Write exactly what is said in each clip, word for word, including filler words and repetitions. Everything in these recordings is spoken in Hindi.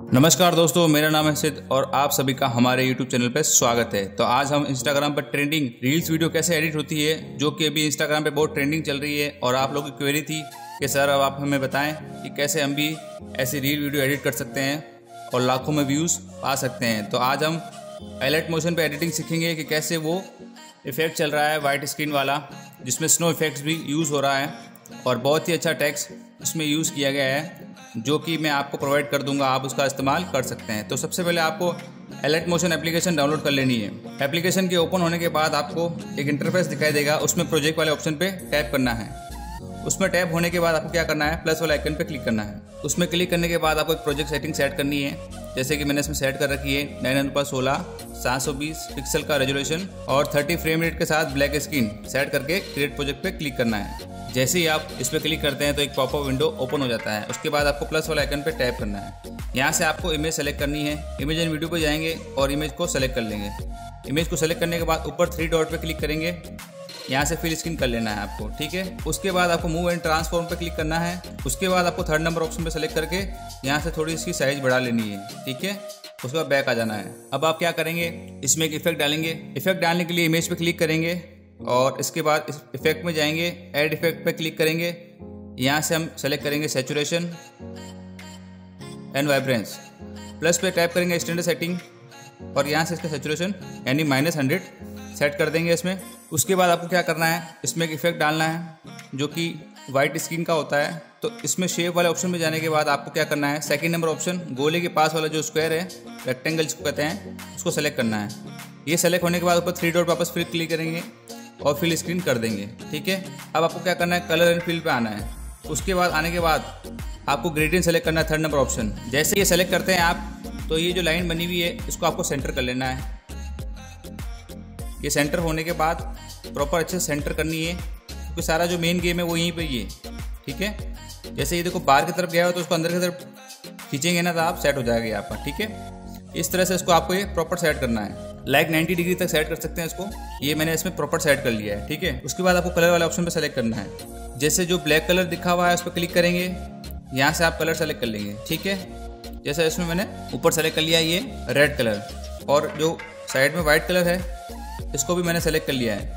नमस्कार दोस्तों, मेरा नाम है सिद्ध और आप सभी का हमारे यूट्यूब चैनल पर स्वागत है। तो आज हम इंस्टाग्राम पर ट्रेंडिंग रील्स वीडियो कैसे एडिट होती है, जो कि अभी इंस्टाग्राम पे बहुत ट्रेंडिंग चल रही है और आप लोगों की क्वेरी थी कि सर अब आप हमें बताएं कि कैसे हम भी ऐसी रील वीडियो एडिट कर सकते हैं और लाखों में व्यूज़ पा सकते हैं। तो आज हम हाईलाइट मोशन पर एडिटिंग सीखेंगे कि कैसे वो इफेक्ट चल रहा है वाइट स्क्रीन वाला, जिसमें स्नो इफेक्ट्स भी यूज़ हो रहा है और बहुत ही अच्छा टेक्स्ट इसमें यूज़ किया गया है, जो कि मैं आपको प्रोवाइड कर दूंगा। आप उसका इस्तेमाल कर सकते हैं। तो सबसे पहले आपको हाईलाइट मोशन एप्लीकेशन डाउनलोड कर लेनी है। एप्लीकेशन के ओपन होने के बाद आपको एक इंटरफेस दिखाई देगा, उसमें प्रोजेक्ट वाले ऑप्शन पे टैप करना है। उसमें टैप होने के बाद आपको क्या करना है, प्लस वाले आइकन पे क्लिक करना है। उसमें क्लिक करने के बाद आपको एक प्रोजेक्ट सेटिंग सेट करनी है, जैसे कि मैंने इसमें सेट कर रखी है नाइन अनुपात सोलह, सात सौ बीस पिक्सल का रेजोल्यूशन और थर्टी फ्रेम रेट के साथ ब्लैक स्क्रीन सेट करके क्रिएट प्रोजेक्ट पे क्लिक करना है। जैसे ही आप इस पर क्लिक करते हैं तो एक पॉपअप विंडो ओपन हो जाता है। उसके बाद आपको प्लस वाले आइकन पे टैप करना है। यहाँ से आपको इमेज सेलेक्ट करनी है। इमेज एंड वीडियो पे जाएंगे और इमेज को सेलेक्ट कर लेंगे। इमेज को सेलेक्ट करने के बाद ऊपर थ्री डॉट पे क्लिक करेंगे। यहाँ से फिल स्क्रीन कर लेना है आपको, ठीक है। उसके बाद आपको मूव एंड ट्रांसफॉर्म पे क्लिक करना है। उसके बाद आपको थर्ड नंबर ऑप्शन पे सेलेक्ट करके यहाँ से थोड़ी इसकी साइज बढ़ा लेनी है, ठीक है। उसके बाद बैक आ जाना है। अब आप क्या करेंगे, इसमें एक इफेक्ट डालेंगे। इफेक्ट डालने के लिए इमेज पे क्लिक करेंगे और इसके बाद इस इफेक्ट में जाएंगे, ऐड इफेक्ट पे क्लिक करेंगे। यहाँ से हम सेलेक्ट करेंगे सैचुरेशन एंड वाइब्रेंस। प्लस पे टैप करेंगे स्टैंडर्ड सेटिंग और यहाँ से इसका सैचुरेशन यानी माइनस हंड्रेड सेट कर देंगे इसमें। उसके बाद आपको क्या करना है, इसमें एक इफेक्ट डालना है जो कि वाइट स्क्रीन का होता है। तो इसमें शेप वाले ऑप्शन में जाने के बाद आपको क्या करना है, सेकंड नंबर ऑप्शन गोले के पास वाला जो स्क्वायर है, रेक्टेंगल जिसको कहते हैं, उसको सेलेक्ट करना है। ये सेलेक्ट होने के बाद ऊपर थ्री डॉट वापस फिर क्लिक करेंगे और फिल स्क्रीन कर देंगे, ठीक है। अब आपको क्या करना है, कलर एंड फिल पे आना है। उसके बाद आने के बाद आपको ग्रेडियंट सेलेक्ट करना है, थर्ड नंबर ऑप्शन। जैसे ये सेलेक्ट करते हैं आप, तो ये जो लाइन बनी हुई है इसको आपको सेंटर कर लेना है। ये सेंटर होने के बाद प्रॉपर अच्छे से सेंटर करनी है, क्योंकि सारा जो मेन गेम है वो यहीं पर ही है, ठीक है। जैसे ये देखो बाहर की तरफ गया हो तो उसको अंदर की तरफ खींचेंगे ना तो आप सेट हो जाएगा यहाँ पर, ठीक है। इस तरह से इसको आपको ये प्रॉपर सेट करना है, लाइक नाइन्टी डिग्री तक सेट कर सकते हैं इसको। ये मैंने इसमें प्रॉपर सेट कर लिया है, ठीक है। उसके बाद आपको कलर वाले ऑप्शन पे सेलेक्ट करना है। जैसे जो ब्लैक कलर दिखा हुआ है उस पर क्लिक करेंगे। यहाँ से आप कलर सेलेक्ट कर लेंगे, ठीक है। जैसे इसमें मैंने ऊपर सेलेक्ट कर लिया ये रेड कलर, और जो साइड में वाइट कलर है इसको भी मैंने सेलेक्ट कर लिया है।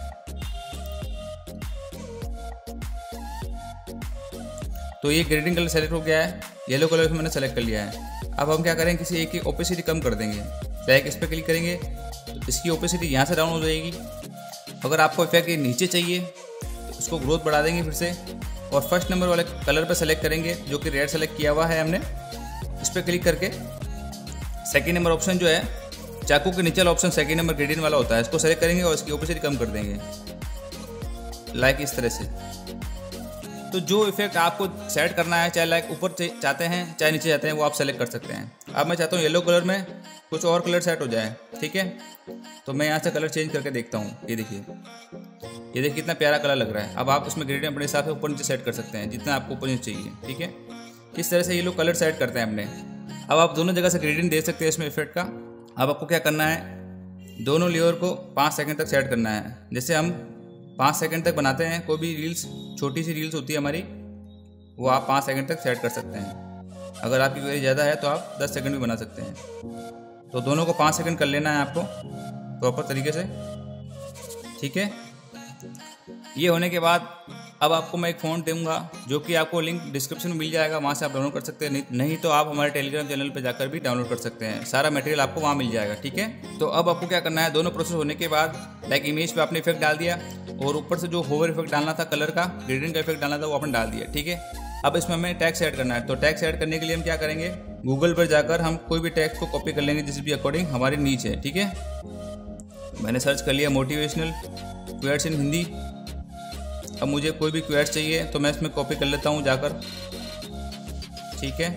तो ये ग्रेडिंग कलर सेलेक्ट हो गया है, येलो कलर भी मैंने सेलेक्ट कर लिया है। अब हम क्या करेंगे, किसी एक की ओपेसिटी कम कर देंगे। बैक इस पर क्लिक करेंगे तो इसकी ओपेसिटी यहाँ से डाउन हो जाएगी। अगर आपको इफेक्ट के नीचे चाहिए तो उसको ग्रोथ बढ़ा देंगे फिर से, और फर्स्ट नंबर वाले कलर पर सेलेक्ट करेंगे जो कि रेड सेलेक्ट किया हुआ है हमने। इस पर क्लिक करके सेकेंड नंबर ऑप्शन जो है चाकू के नीचे वाला ऑप्शन सेकेंड नंबर ग्रेडियंट वाला होता है, इसको सेलेक्ट करेंगे और इसकी ओपेसिटी कम कर देंगे, लाइक इस तरह से। तो जो इफेक्ट आपको सेट करना है, चाहे लाइक ऊपर चाहते हैं चाहे नीचे चाहते हैं, वो आप सेलेक्ट कर सकते हैं। अब मैं चाहता हूँ येलो कलर में कुछ और कलर सेट हो जाए, ठीक है। तो मैं यहाँ से कलर चेंज करके देखता हूँ। ये देखिए, ये देखिए कितना प्यारा कलर लग रहा है। अब आप इसमें ग्रेडियंट अपने हिसाब से ऊपर नीचे सेट कर सकते हैं, जितना आपको ऊपर नीचे चाहिए, ठीक है। इस तरह से ये लोग कलर सेट करते हैं अपने। अब आप दोनों जगह से ग्रेडियंट दे सकते हैं इसमें इफेक्ट का। अब आपको क्या करना है, दोनों लेयर को पाँच सेकेंड तक सेट करना है। जैसे हम पाँच सेकंड तक बनाते हैं, कोई भी रील्स छोटी सी रील्स होती है हमारी, वो आप पाँच सेकंड तक सेट कर सकते हैं। अगर आपकी क्वेरी ज़्यादा है तो आप दस सेकंड भी बना सकते हैं। तो दोनों को पाँच सेकंड कर लेना है आपको प्रॉपर तरीके से, ठीक है। ये होने के बाद अब आपको मैं एक फ़ोन दूंगा, जो कि आपको लिंक डिस्क्रिप्शन में मिल जाएगा, वहाँ से आप डाउनलोड कर सकते हैं। नहीं, नहीं तो आप हमारे टेलीग्राम चैनल पर जाकर भी डाउनलोड कर सकते हैं। सारा मटेरियल आपको वहाँ मिल जाएगा, ठीक है। तो अब आपको क्या करना है, दोनों प्रोसेस होने के बाद लाइक इमेज पे आपने इफेक्ट डाल दिया और ऊपर से जो होवर इफेक्ट डालना था, कलर का ग्रेडियंट का इफेक्ट डालना था, वो आपने डाल दिया, ठीक है। अब इसमें हमें टैक्स ऐड करना है। तो टैक्स ऐड करने के लिए हम क्या करेंगे, गूगल पर जाकर हम कोई भी टैक्स को कॉपी कर लेंगे जिस भी अकॉर्डिंग हमारी नीच है, ठीक है। मैंने सर्च कर लिया मोटिवेशनल क्वेट्स इन हिंदी। अब मुझे कोई भी क्वेट्स चाहिए तो मैं इसमें कॉपी कर लेता हूँ जाकर, ठीक है।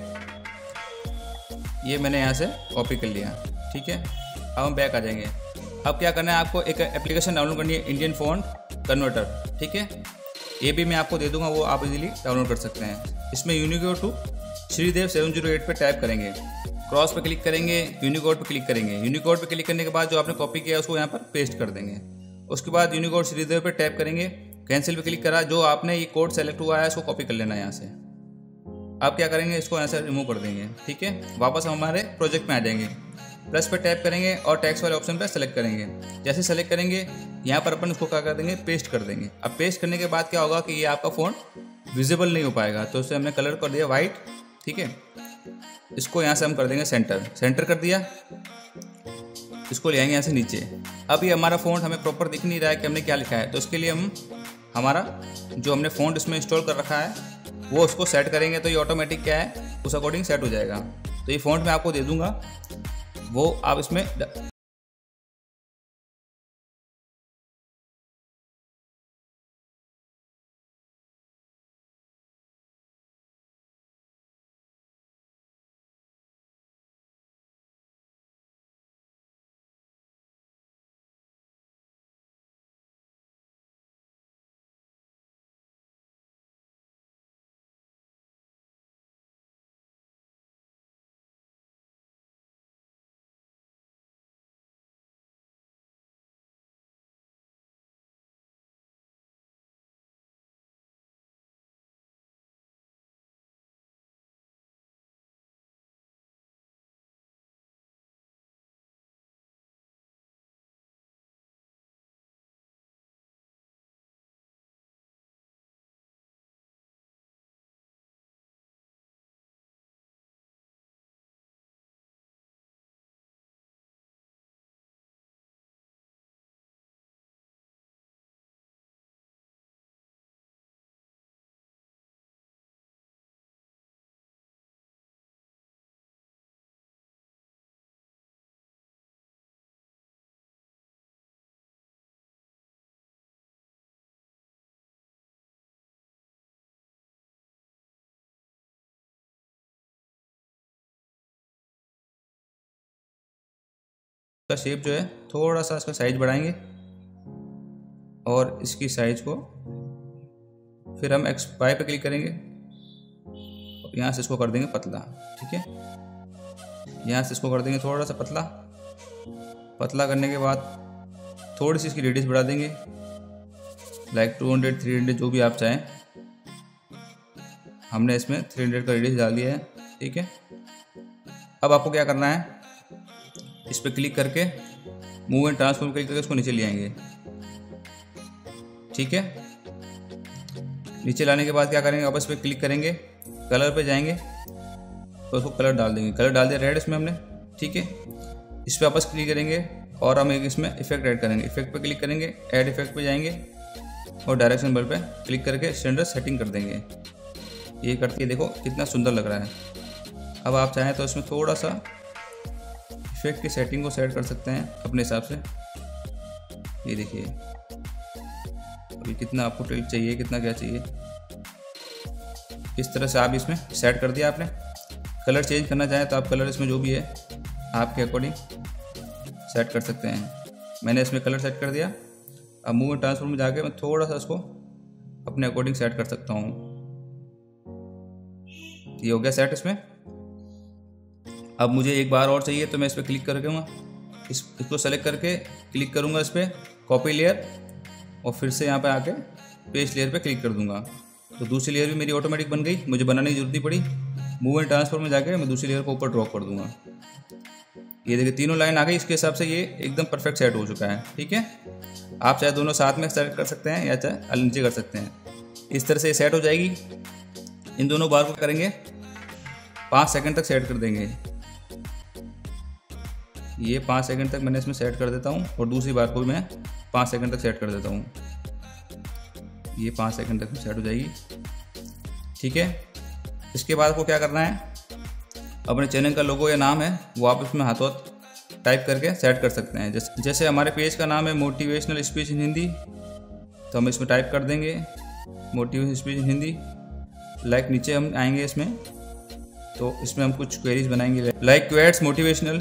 ये मैंने यहाँ से कॉपी कर लिया, ठीक है। अब हम बैक आ जाएंगे। अब क्या करना है, आपको एक एप्लीकेशन डाउनलोड करनी है, इंडियन फॉन्ट कन्वर्टर, ठीक है। ये भी मैं आपको दे दूंगा, वो आप इजीली डाउनलोड कर सकते हैं। इसमें यूनिकोड टू श्रीदेव सेवन जीरो एट पे टाइप करेंगे, क्रॉस पे क्लिक करेंगे, यूनिकोड पे क्लिक करेंगे। यूनिकोड पे क्लिक करने के बाद जो आपने कॉपी किया उसको यहाँ पर पेस्ट कर देंगे। उसके बाद यूनिकोड श्रीदेव पे टाइप करेंगे, कैंसिल पे क्लिक करा, जो आपने ये कोड सेलेक्ट हुआ है उसको कॉपी कर लेना है यहाँ से, अब क्या करेंगे, इसको ऐसे रिमूव कर देंगे। ठीक है, वापस हम हमारे प्रोजेक्ट में आ जाएंगे, प्लस पे टैप करेंगे और टेक्स्ट वाले ऑप्शन पर सेलेक्ट करेंगे। जैसे सेलेक्ट करेंगे यहाँ पर अपन उसको क्या कर देंगे, पेस्ट कर देंगे। अब पेस्ट करने के बाद क्या होगा कि ये आपका फ़ोन विजिबल नहीं हो पाएगा, तो उसे हमने कलर कर दिया वाइट। ठीक है, इसको यहाँ से हम कर देंगे सेंटर, सेंटर कर दिया। इसको ले आएंगे यहाँ से नीचे। अब ये हमारा फ़ॉन्ट हमें प्रॉपर दिख नहीं रहा है कि हमने क्या लिखा है, तो इसके लिए हम हमारा जो हमने फ़ॉन्ट इसमें इंस्टॉल कर रखा है वो उसको सेट करेंगे, तो ये ऑटोमेटिक क्या है उस अकॉर्डिंग सेट हो जाएगा। तो ये फ़ॉन्ट मैं आपको दे दूँगा, वो आप इसमें का शेप जो है थोड़ा सा इसका साइज बढ़ाएंगे और इसकी साइज को फिर हम एक्स वाई पे क्लिक करेंगे, यहाँ से इसको कर देंगे पतला। ठीक है, यहाँ से इसको कर देंगे थोड़ा सा पतला। पतला करने के बाद थोड़ी सी इसकी रेडियस बढ़ा देंगे, like two hundred three hundred जो भी आप चाहें। हमने इसमें थ्री हंड्रेड का रेडियस डाल दिया है। ठीक है, अब आपको क्या करना है, इस पर क्लिक करके मूव एंड ट्रांसफॉर्म क्लिक करके उसको नीचे ले आएंगे। ठीक है, नीचे लाने के बाद क्या करेंगे, वापस पे क्लिक करेंगे, कलर पे जाएंगे तो उसको कलर डाल देंगे। कलर डाल दिया रेड इसमें हमने। ठीक है, इस पर वापस क्लिक करेंगे और हम एक इसमें इफेक्ट ऐड करेंगे। इफेक्ट पे क्लिक करेंगे, ऐड इफेक्ट पे जाएंगे और डायरेक्शन बल पे क्लिक करके स्टैंडर्ड सेटिंग कर देंगे। ये करके देखो कितना सुंदर लग रहा है। अब आप चाहें तो इसमें थोड़ा सा इफेक्ट की सेटिंग को सेट कर सकते हैं अपने हिसाब से। ये देखिए अभी कितना आपको टिल्ट चाहिए, कितना क्या चाहिए, इस तरह से आप इसमें सेट कर दिया आपने। कलर चेंज करना चाहें तो आप कलर इसमें जो भी है आपके अकॉर्डिंग सेट कर सकते हैं। मैंने इसमें कलर सेट कर दिया। अब मूव एंड ट्रांसफॉर्म में जाके मैं थोड़ा सा इसको अपने अकॉर्डिंग सेट कर सकता हूँ। ये हो गया सेट इसमें। अब मुझे एक बार और चाहिए तो मैं इस पर क्लिक करूँगा, इस इसको सेलेक्ट करके क्लिक करूँगा इस पर कॉपी लेयर और फिर से यहाँ पे आके पेस्ट लेयर पे क्लिक कर दूँगा, तो दूसरी लेयर भी मेरी ऑटोमेटिक बन गई, मुझे बनाने की जरूरत नहीं पड़ी। मूव एंड ट्रांसफॉर्म में जाके मैं दूसरी लेयर को ऊपर ड्रॉप कर दूँगा। ये देखिए तीनों लाइन आ गई। इसके हिसाब से ये एकदम परफेक्ट सेट हो चुका है। ठीक है, आप चाहे दोनों साथ में सेट कर सकते हैं या चाहे अलग नीचे कर सकते हैं। इस तरह से सेट हो जाएगी। इन दोनों बार को करेंगे पाँच सेकंड तक सेट कर देंगे। ये पाँच सेकंड तक मैंने इसमें सेट कर देता हूँ और दूसरी बार को भी मैं पाँच सेकंड तक सेट कर देता हूँ। ये पाँच सेकंड तक सेट हो जाएगी। ठीक है, इसके बाद को क्या करना है, अपने चैनल का लोगो या नाम है वो आप इसमें हाथों हाथ टाइप करके सेट कर सकते हैं। जैसे जैसे हमारे पेज का नाम है मोटिवेशनल स्पीच इन हिंदी, तो हम इसमें टाइप कर देंगे motivational speech in Hindi. Like नीचे हम आएंगे इसमें, तो इसमें हम कुछ क्वेरीज बनाएंगे लाइक क्वेट्स मोटिवेशनल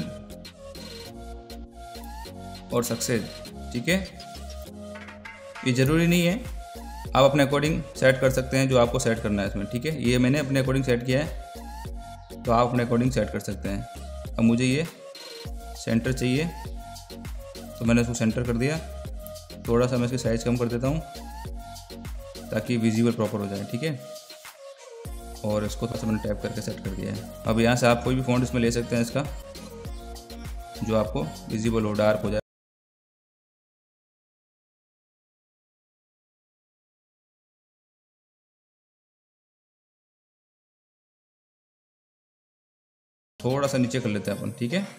और सक्सेस। ठीक है, ये ज़रूरी नहीं है, आप अपने अकॉर्डिंग सेट कर सकते हैं जो आपको सेट करना है इसमें। ठीक है, ये मैंने अपने अकॉर्डिंग सेट किया है, तो आप अपने अकॉर्डिंग सेट कर सकते हैं। अब मुझे ये सेंटर चाहिए तो मैंने इसको सेंटर कर दिया। थोड़ा सा मैं इसकी साइज़ कम कर देता हूँ ताकि विजिबल प्रॉपर हो जाए। ठीक है, और इसको थोड़ा सा मैंने टैप करके सेट कर दिया है। अब यहाँ से आप कोई भी फ़ॉन्ट इसमें ले सकते हैं इसका, जो आपको विजिबल हो, डार्क हो जाए। थोड़ा सा नीचे कर लेते हैं अपन, ठीक है।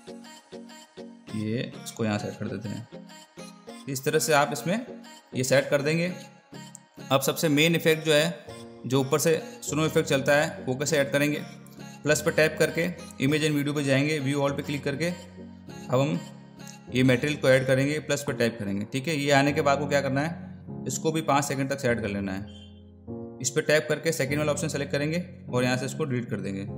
ये इसको यहाँ सेट कर देते हैं। इस तरह से आप इसमें ये सेट कर देंगे। अब सबसे मेन इफेक्ट जो है, जो ऊपर से स्नो इफेक्ट चलता है, वो कैसे ऐड करेंगे। प्लस पर टैप करके इमेज एंड वीडियो पे जाएंगे, व्यू ऑल पे क्लिक करके अब हम ये मटेरियल को ऐड करेंगे, प्लस पर टैप करेंगे, ठीक है। ये आने के बाद को क्या करना है, इसको भी पाँच सेकंड तक सेट कर लेना है। इस पर टैप करके सेकेंड वाला ऑप्शन सेलेक्ट करेंगे और यहाँ से इसको डिलीट कर देंगे।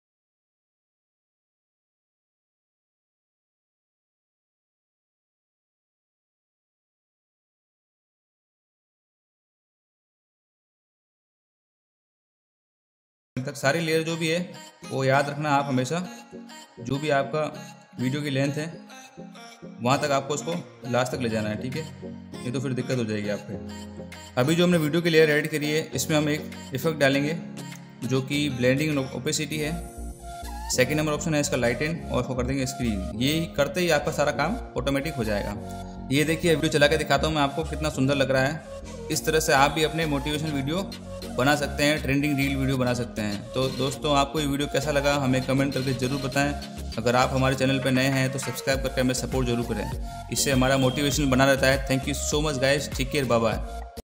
तक सारी लेयर जो भी है वो याद रखना आप हमेशा, जो भी आपका वीडियो की लेंथ है वहाँ तक आपको उसको लास्ट तक ले जाना है, ठीक है। नहीं तो फिर दिक्कत हो जाएगी आपको। अभी जो हमने वीडियो की लेयर ऐड करी है, इसमें हम एक इफेक्ट डालेंगे जो कि ब्लेंडिंग ओपेसिटी है। सेकेंड नंबर ऑप्शन है इसका लाइटन, और उसको कर देंगे स्क्रीन। ये करते ही आपका सारा काम ऑटोमेटिक हो जाएगा। ये देखिए वीडियो चला के दिखाता हूँ मैं आपको, कितना सुंदर लग रहा है। इस तरह से आप भी अपने मोटिवेशनल वीडियो बना सकते हैं, ट्रेंडिंग रील वीडियो बना सकते हैं। तो दोस्तों, आपको ये वीडियो कैसा लगा हमें कमेंट करके ज़रूर बताएं। अगर आप हमारे चैनल पर नए हैं तो सब्सक्राइब करके हमें सपोर्ट जरूर करें, इससे हमारा मोटिवेशन बना रहता है। Thank you so much guys, take care, bye bye.